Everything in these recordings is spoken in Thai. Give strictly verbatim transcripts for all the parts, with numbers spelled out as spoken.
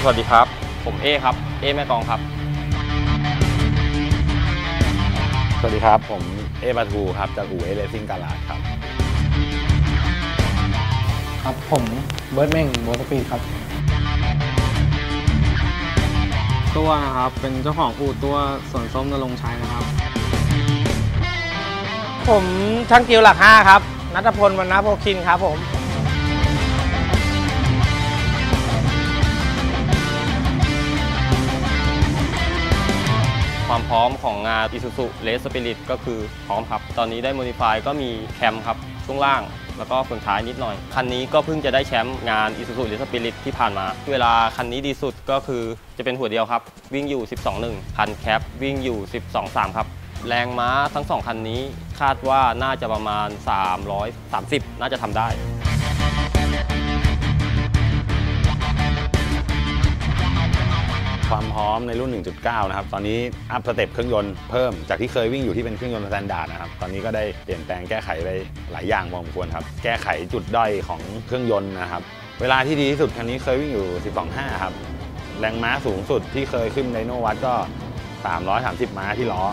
วัสดีครับผมเอครับเอแม่กองครับสวัสดีครับผมเอปาทูครับจากอู่เอเลซิ่งกาลาดครับครับผมเบิร์ดเม่งโบสปีดครับตัวนะครับเป็นเจ้าของอู่ตัวสวนส้มนรงค์ชัยนะครับผมช่างกิวหลักห้าครับณัฐพล วรรณโภคินครับผมความพร้อมของงาน Isuzu Race Spirit ก็คือพร้อมครับตอนนี้ได้ Modify ก็มีแคมครับช่วงล่างแล้วก็ส่วนท้ายนิดหน่อยคันนี้ก็เพิ่งจะได้แชมป์งาน Isuzu Race Spirit ที่ผ่านมาเวลาคันนี้ดีสุดก็คือจะเป็นหัวเดียวครับวิ่งอยู่ สิบสองจุดหนึ่ง คันแคปวิ่งอยู่ สิบสองจุดสาม ครับแรงม้าทั้งสองคันนี้คาดว่าน่าจะประมาณสามร้อยสามสิบน่าจะทำได้ความพร้อมในรุ่น หนึ่งจุดเก้า นะครับตอนนี้อัพสเต็ปเครื่องยนต์เพิ่มจากที่เคยวิ่งอยู่ที่เป็นเครื่องยนต์สแตนดาร์ดนะครับตอนนี้ก็ได้เปลี่ยนแปลงแก้ไขไปหลายอย่างพอสมควรครับแก้ไขจุดด้อยของเครื่องยนต์นะครับเวลาที่ดีที่สุดคันนี้เคยวิ่งอยู่ สิบสองจุดห้า ครับแรงม้าสูงสุดที่เคยขึ้นไดโนวัดก็สามร้อยสามสิบม้าที่ล้อ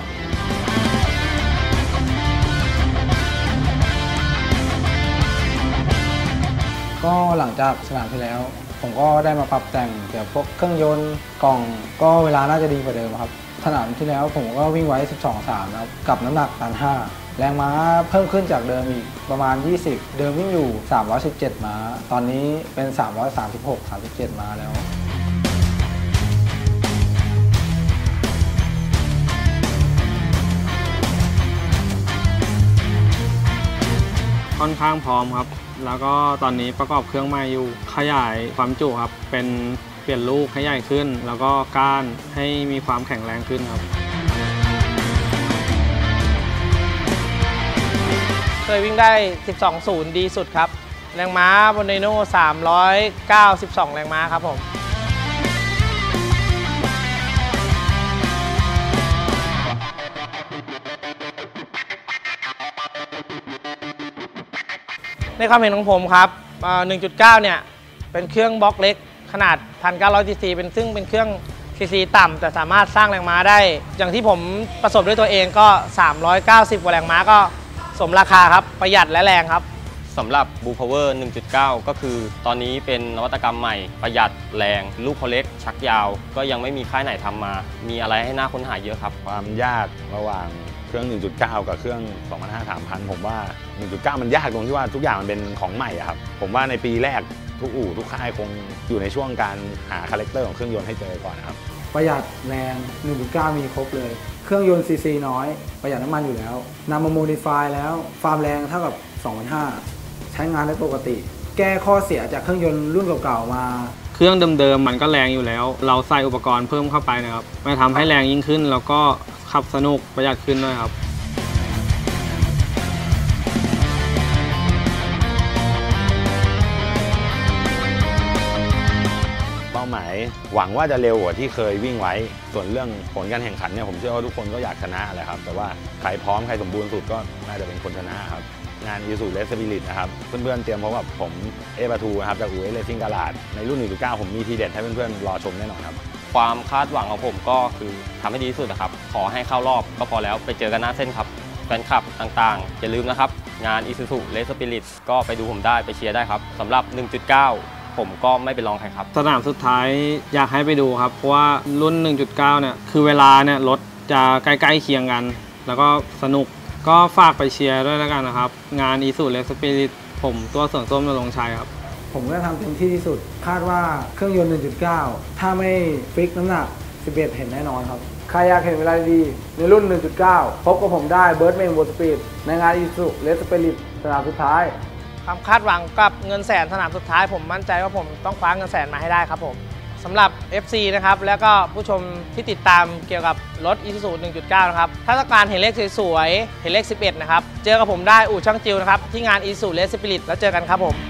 ก็หลังจากสนามที่แล้วผมก็ได้มาปรับแต่งเกี่ยวกับพวกเครื่องยนต์กล่องก็เวลาน่าจะดีกว่าเดิมครับสนามที่แล้วผมก็วิ่งไว้ สิบสองจุดสาม นะครับกับน้ำหนักตันห้าแรงม้าเพิ่มขึ้นจากเดิมอีกประมาณยี่สิบเดิมวิ่งอยู่สามร้อยสิบเจ็ดม้าตอนนี้เป็นสามร้อยสามสิบหก สามสิบเจ็ดม้าแล้วค่อนข้างพร้อมครับแล้วก็ตอนนี้ประกอบเครื่องใหม่อยู่ขยายความจุครับเป็นเปลี่ยนลูกให้ใหญ่ขึ้นแล้วก็ก้านให้มีความแข็งแรงขึ้นครับเคยวิ่งได้ สิบสองจุดศูนย์ ดีสุดครับแรงม้าบนไดโน่สามร้อยเก้าสิบสองแรงม้าครับผมในความเห็นของผมครับ หนึ่งจุดเก้า เนี่ยเป็นเครื่องบล็อกเล็กขนาด หนึ่งพันเก้าร้อย ซี ซี เป็นซึ่งเป็นเครื่อง ซี ซี ต่ำแต่สามารถสร้างแรงม้าได้อย่างที่ผมประสบด้วยตัวเองก็ สามร้อยเก้าสิบ กว่าแรงม้าก็สมราคาครับประหยัดและแรงครับสำหรับ Blue Power หนึ่งจุดเก้า ก็คือตอนนี้เป็นนวัตกรรมใหม่ประหยัดแรงลูกเขาเล็กชักยาวก็ยังไม่มีค่ายไหนทำมามีอะไรให้น่าค้นหาเยอะครับความยากระหว่างเครื่อง หนึ่งจุดเก้า กับเครื่อง สองพันห้าร้อย สามพัน ผมว่า หนึ่งจุดเก้า มันยากตรงที่ว่าทุกอย่างมันเป็นของใหม่อะครับผมว่าในปีแรกทุกอู่ทุกค่ายคงอยู่ในช่วงการหาคาแรคเตอร์ของเครื่องยนต์ให้เจอก่อนนะครับประหยัดแรง หนึ่งจุดเก้า มีครบเลยเครื่องยนต์ซีซีน้อยประหยัดน้ำมันอยู่แล้วนำมาโมดิฟายแล้วความแรงเท่ากับ สองพันห้าร้อย ใช้งานได้ปกติแก้ข้อเสียจากเครื่องยนต์รุ่นเก่าๆมาเครื่องเดิมๆมันก็แรงอยู่แล้วเราใส่อุปกรณ์เพิ่มเข้าไปนะครับมันทำให้แรงยิ่งขึ้นแล้วก็ขับสนุกประหยัดขึ้นด้วยครับเป้าหมายหวังว่าจะเร็วกว่าที่เคยวิ่งไว้ส่วนเรื่องผลการแข่งขันเนี่ยผมเชื่อว่าทุกคนก็อยากชนะแหละครับแต่ว่าใครพร้อมใครสมบูรณ์สุดก็น่าจะเป็นคนชนะครับงาน Isuzu Race Spirit นะครับเพื่อนๆเตรียมพบกับผมเอปาทูนะครับจากอู่เอเลซิ่งกาลาดในรุ่น หนึ่งจุดเก้า ผมมีทีเด็ดให้เพื่อนๆรอชมแน่นอนครับความคาดหวังของผมก็คือทำให้ดีที่สุดนะครับขอให้เข้ารอบก็พอแล้วไปเจอกันหน้าเส้นครับแฟนคลับต่างๆอย่าลืมนะครับงาน Isuzu Race Spirit ก็ไปดูผมได้ไปเชียร์ได้ครับสำหรับ หนึ่งจุดเก้า ผมก็ไม่เป็นรองใครครับสนามสุดท้ายอยากให้ไปดูครับเพราะว่ารุ่น หนึ่งจุดเก้า เนี่ยคือเวลาเนี่ยรถจะใกล้ๆเคียงกันแล้วก็สนุกก็ฝากไปเชียร์ด้วยแล้วกันนะครับงาน Isuzu Race Spirit ผมตัวสวนส้มนรงค์ชัยครับผมก็ทำเต็มที่ที่สุดคาดว่าเครื่องยนต์ หนึ่งจุดเก้า ถ้าไม่ฟิกน้ำหนักสิบเอ็ดเห็นแน่นอนครับใครอยากเห็นเวลาดีในรุ่น หนึ่งจุดเก้า พบกับผมได้เบิร์ดเมงโบสปีดในงาน Isuzu Race Spirit สนามสุดท้ายความคาดหวังกับเงินแสนสนามสุดท้ายผมมั่นใจว่าผมต้องคว้าเงินแสนมาให้ได้ครับผมสำหรับ เอฟ ซี นะครับแล้วก็ผู้ชมที่ติดตามเกี่ยวกับรถ Isuzu หนึ่งจุดเก้า นะครับถ้าต้องการเห็นเลขสวยๆเห็นเลขสิบเอ็ดนะครับเจอกับผมได้อู่ช่างจิวนะครับที่งาน Isuzu Race Spirit แล้วเจอกันครับผม